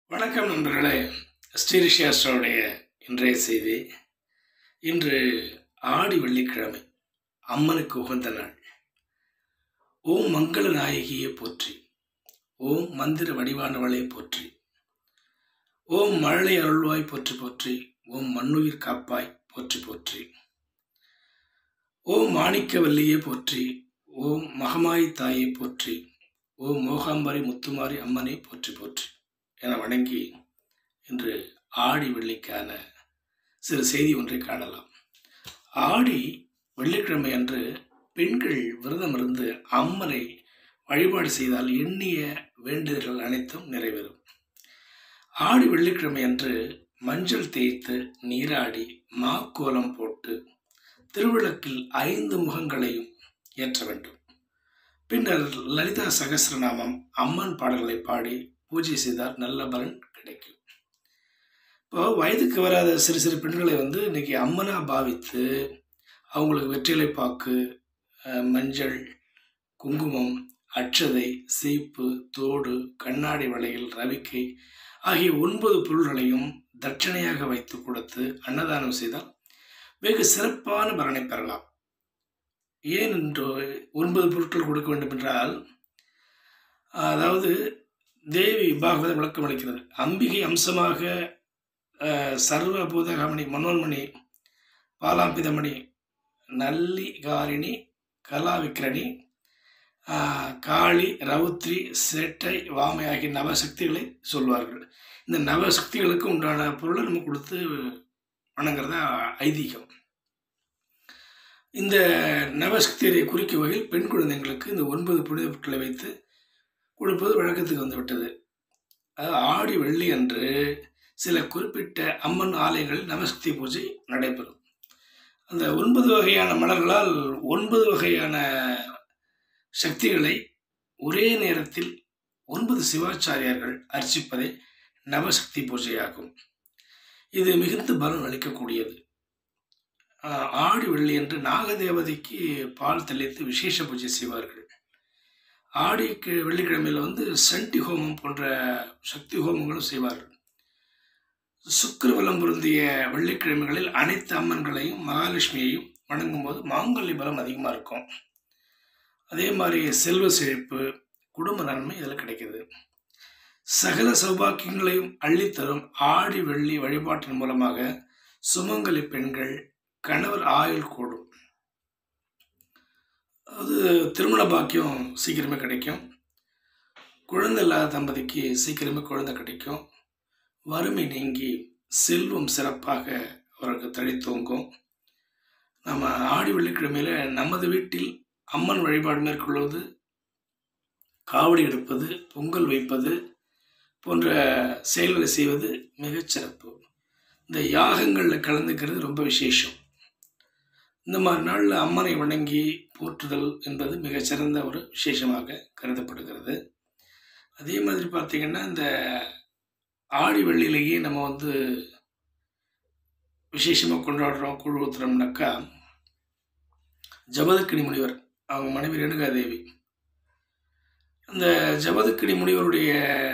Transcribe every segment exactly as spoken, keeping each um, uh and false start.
வணக்கம் நண்பர்களே. ஸ்ரீரிஷியாஸ்டருடைய இன்றைய செய்தி. இன்று ஆடி வெள்ளிக்கிழமை, அம்மனுக்கு உகந்த நாள். ஓம் மங்கள நாயகியை போற்றி, ஓம் மந்திர வடிவானவளை போற்றி, ஓம் மழலை அருள்வாய் போற்றி போற்றி, ஓம் மண்ணுயிர் காப்பாய் போற்றி போற்றி, ஓம் மாணிக்கவல்லியை போற்றி, ஓம் மகமாய் தாயை போற்றி, ஓம் மோகாம்பரி முத்துமாரி அம்மனை போற்றி போற்றி என வணங்கி இன்று ஆடி வெள்ளிக்கான சிறு செய்தி ஒன்றை காணலாம். ஆடி வெள்ளிக்கிழமை அன்று பெண்கள் விரதம் இருந்து அம்மனை வழிபாடு செய்தால் எண்ணிய வேண்டுதல்கள் அனைத்தும் நிறைவேறும். ஆடி வெள்ளிக்கிழமை அன்று மஞ்சள் தேய்த்து நீராடி மாக்கோலம் போட்டு திருவிளக்கில் ஐந்து முகங்களையும் ஏற்ற வேண்டும். பின்னர் லலிதா சகஸ்ரநாமம் அம்மன் பாடல்களை பாடி பூஜை செய்தால் நல்ல பலன் கிடைக்கும். இப்போ வயதுக்கு வராத சிறு சிறு பெண்களை வந்து இன்னைக்கு அம்மனா பாவித்து அவங்களுக்கு வெற்றிலை பாக்கு, மஞ்சள், குங்குமம், அட்சதை, சீப்பு, தோடு, கண்ணாடி வளையல், ரவிக்கை ஆகிய ஒன்பது பொருள்களையும் தட்சணையாக வைத்து கொடுத்து அன்னதானம் செய்தால் வெகு சிறப்பான பலனை பெறலாம். ஏன் என்று ஒன்பது பொருட்கள் கொடுக்க வேண்டும் என்றால், அதாவது தேவி பாகவத விளக்கம் அளிக்கிறது. அம்பிகை அம்சமாக சர்வ பூதகாமணி, மனோன்மணி, பாலாம்பிதமணி, நல்லிகாரிணி, கலாவிக்கிரணி, காளி, ரவுத்ரி, சேட்டை, வாமை ஆகிய நவசக்திகளை சொல்வார்கள். இந்த நவசக்திகளுக்கு உண்டான பொருளை நம்ம கொடுத்து வணங்குறதா ஐதீகம். இந்த நவசக்தியை குறிக்கும் வகையில் பெண் குழந்தைங்களுக்கு இந்த ஒன்பது புனித பொருட்களை வைத்து கொடுப்பது வழக்கத்துக்கு வந்துவிட்டது. அதாவது ஆடி வெள்ளி அன்று சில குறிப்பிட்ட அம்மன் ஆலயங்களில் நவசக்தி பூஜை நடைபெறும். அந்த ஒன்பது வகையான மலர்களால் ஒன்பது வகையான சக்திகளை ஒரே நேரத்தில் ஒன்பது சிவாச்சாரியார்கள் அர்ச்சிப்பதே நவசக்தி பூஜையாகும். இது மிகுந்த பலன் அளிக்கக்கூடியது. ஆடி வெள்ளி என்று நாகதேவதைக்கு பால் தெளித்து விசேஷ பூஜை செய்வார்கள். ஆடி வெள்ளிக்கிழமையில் வந்து சண்டி ஹோமம் போன்ற சக்தி ஹோமங்களும் செய்வார்கள். சுக்கிரவலம் பொருந்திய வெள்ளிக்கிழமைகளில் அனைத்து அம்மன்களையும் மகாலட்சுமியையும் வணங்கும் போது மாங்கல்ய பலம் அதிகமாக இருக்கும். அதே மாதிரி செல்வ செழிப்பு, குடும்ப நன்மை இதில் கிடைக்கிது. சகல சௌபாக்கியங்களையும் அள்ளித்தரும் ஆடி வெள்ளி வழிபாட்டின் மூலமாக சுமங்கலி பெண்கள் கணவர் ஆயுள் கூடும். அது திருமண பாக்கியம் சீக்கிரமே கிடைக்கும். குழந்தை இல்லாத தம்பதிக்கு சீக்கிரமே குழந்தை கிடைக்கும். வறுமை நீங்கி செல்வம் சிறப்பாக அவருக்கு தழைத்தோங்கும். நம்ம ஆடி வெள்ளிக்கிழமையில நமது வீட்டில் அம்மன் வழிபாடு மேற்கொள்வது, காவடி எடுப்பது, பொங்கல் வைப்பது போன்ற செயல்களை செய்வது மிகச்சிறப்பு. இந்த யாகங்களில் கலந்துக்கிறது ரொம்ப விசேஷம். இந்த மாதிரி நாளில் அம்மனை வணங்கி போற்றுதல் என்பது மிகச்சிறந்த ஒரு விசேஷமாக கருதப்படுகிறது. அதே மாதிரி பார்த்திங்கன்னா, இந்த ஆடி வெள்ளியிலேயே நம்ம வந்து விசேஷமாக கொண்டாடுறோம், கூழ் ஊத்துறோம்னாக்கா, ஜபதக்கினி முனிவர் அவங்க மனைவி ரேணுகாதேவி, அந்த ஜபதக்கினி முனிவருடைய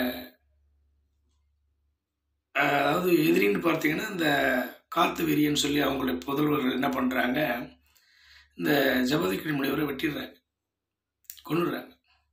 அதாவது எதிரின்னு பார்த்தீங்கன்னா இந்த கார்த்தவீரியன்னு சொல்லி அவங்களுடைய புதல்வர்கள் என்ன பண்ணுறாங்க, இந்த ஜபதக்கினி முனிவரை வெட்டிடுறாங்க, கொன்னுடுறாங்க.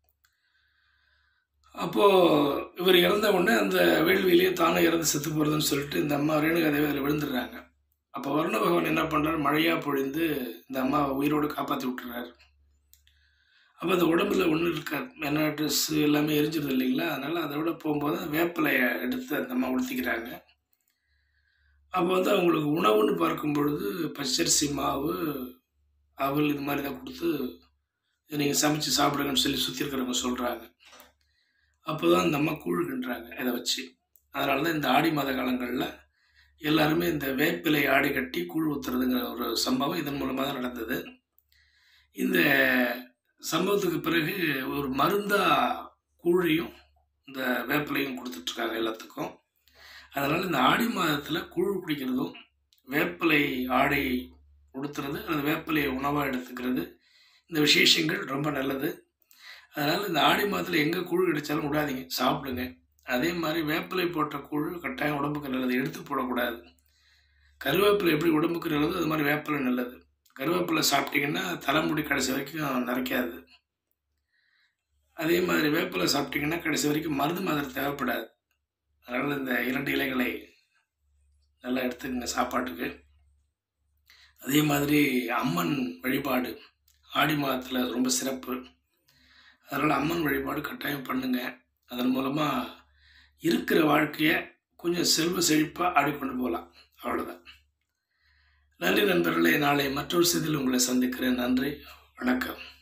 அப்போது இவர் இறந்த உடனே அந்த வேள்வியிலேயே தானே இறந்து செத்து போகிறதுன்னு சொல்லிட்டு இந்த அம்மா ரேணுகாதேவி அதில் விழுந்துடுறாங்க. அப்போ வருண பகவான் என்ன பண்ணுறாரு, மழையாக பொழிந்து இந்த அம்மாவை உயிரோடு காப்பாற்றி விட்டுறாரு. அப்போ அந்த உடம்புல ஒன்றும் இருக்காது, என்ன ட்ரெஸ்ஸு எல்லாமே எரிஞ்சிருது இல்லைங்களா. அதனால் அதோட போகும்போது வேப்பிலையை எடுத்து அந்த அம்மா உடுத்திக்கிறாங்க. அப்போ வந்து அவங்களுக்கு உணவுன்னு பார்க்கும் பொழுது பச்சரிசி மாவு, அவல் இது மாதிரி தான் கொடுத்து நீங்கள் சமைச்சு சாப்பிடுங்கன்னு சொல்லி சுற்றி இருக்கிறவங்க சொல்கிறாங்க. அப்போ தான் அந்த அம்மா கூழ் கிண்டுறாங்க இதை வச்சு. அதனால தான் இந்த ஆடி மாத காலங்களில் எல்லாருமே இந்த வேப்பிலை ஆடை கட்டி கூழ் ஊற்றுறதுங்கிற ஒரு சம்பவம் இதன் மூலமாக தான் நடந்தது. இந்த சம்பவத்துக்கு பிறகு ஒரு மருந்தாக கூழையும் இந்த வேப்பிலையும் கொடுத்துட்ருக்காங்க எல்லாத்துக்கும். அதனால் இந்த ஆடி மாதத்தில் கூழ் குடிக்கிறதும், வேப்பிலை ஆடை உடுத்துறது, அந்த வேப்பிலையை உணவாக எடுத்துக்கிறது, இந்த விசேஷங்கள் ரொம்ப நல்லது. அதனால் இந்த ஆடி மாதத்தில் எங்கே கூழ் கிடைச்சாலும் விடாதீங்க, சாப்பிடுங்க. அதே மாதிரி வேப்பிலை போட்ட கூழ் கட்டாயம் உடம்புக்கு நல்லது, எடுத்து போடக்கூடாது. கருவேப்பிலை எப்படி உடம்புக்கு நல்லது, அது மாதிரி வேப்பிலை நல்லது. கருவேப்பிலை சாப்பிட்டிங்கன்னா தலைமுடி கடைசி வரைக்கும் நரைக்காது. அதே மாதிரி வேப்பிலை சாப்பிட்டிங்கன்னா கடைசி வரைக்கும் மருந்து மாத்திரை தேவைப்படாது. அதனால் இந்த இரண்டு இலைகளை நல்லா எடுத்துக்கங்க சாப்பாட்டுக்கு. அதே மாதிரி அம்மன் வழிபாடு ஆடி மாதத்தில் ரொம்ப சிறப்பு. அதனால் அம்மன் வழிபாடு கட்டாயம் பண்ணுங்க. அதன் மூலமாக இருக்கிற வாழ்க்கையை கொஞ்சம் செல்வ செழிப்பாக ஆடிக்கொண்டு போகலாம். அவ்வளோதான். நன்றி நண்பர்களே. நாளை மற்றொரு செய்தியில் உங்களை சந்திக்கிறேன். நன்றி, வணக்கம்.